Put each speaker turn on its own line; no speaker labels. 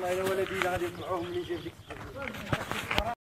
والله الا ولدي غادي يطلعوهم اللي جاب ديك